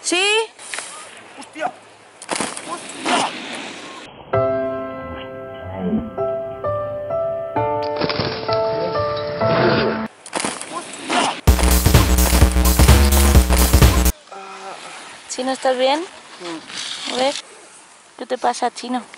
¿Sí? ¡Hostia! ¡Hostia! ¿Chino, estás bien? A ver, ¿qué te pasa, Chino?